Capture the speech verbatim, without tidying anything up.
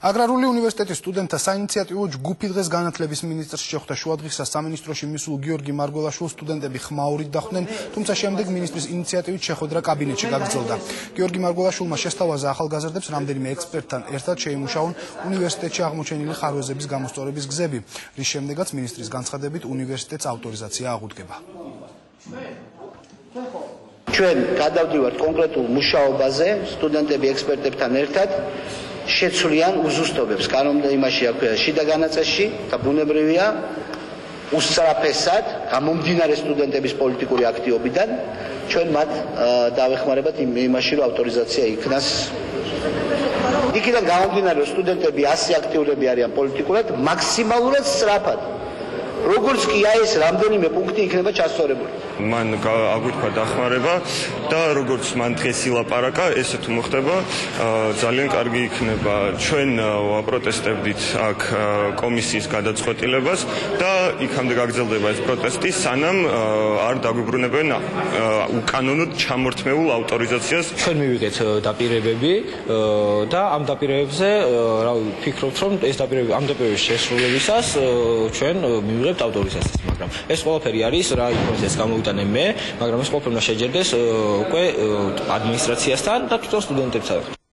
აგრარული უნივერსიტეტის სტუდენტთა საინიციატივო ჯგუფი დღეს განათლების მინისტრს შეხვდა. შუადღისა სამინისტროში მისულ გიორგი მარგველაშვილს სტუდენტები ხმაურით დახვდნენ, თუმცა შემდეგ მინისტრის ინიციატივით შეხვედრა კაბინეტში გაგრძელდა. გიორგი მარგველაშვილმა შესთავაზა ახალგაზრდებს რამდენიმე ექსპერტთან ერთად შეიმუშაონ უნივერსიტეტში აღმოჩენილი ხარვეზების გამოსწორების გზები, რის შემდეგაც მინისტრის განცხადებით უნივერსიტეტს ავტორიზაცია აღუდგება. ჩვენ გადავდივართ კონკრეტულ მუშაობაზე სტუდენტები ექსპერტებთან ერთად შეცვლიან უზუსტობებს კანონმდებლობაში აქვეა შიდა განაწესში და ბუნებრივია უსწრაფესად გამომდინარე სტუდენტების პოლიტიკური აქტივობიდან ჩვენ მათ დავეხმარებათ იმაში რომ ავტორიზაცია იქნას. იქიდან გამომდინარე რომ სტუდენტები ასი აქტიურები არიან პოლიტიკურად მაქსიმალურად სწრაფად როგორც კი ეს რამდენიმე პუნქტი იქნება ჩასწორებული. მან აგვიქვა დახმარება და როგორც მან დღეს ილაპარაკა, ესე თუ მოხდება, ძალიან კარგი იქნება. ჩვენ ვაპროტესტებდით აქ კომისიის გადაწყვეტილებას და იქამდე გაგრძელდება ეს პროტესტი, სანამ არ დაგვიბრუნებენ უკანონოდ ჩამორთმეულ ავტორიზაციას. ჩვენ მივიღეთ დაპირებები და ამ დაპირებებზე რა ვფიქრობთ, რომ ეს დაპირებები ამ დაპირებების შესრულებისას ჩვენ მივიღებთ ავტორიზაციას, მაგრამ ეს ყველაფერი არის რა ინფორმაციას გამოვიტანე მე, მაგრამ ეს ყველაფერი შეჯერდეს უკვე ადმინისტრაციასთან და თვითონ სტუდენტებთან.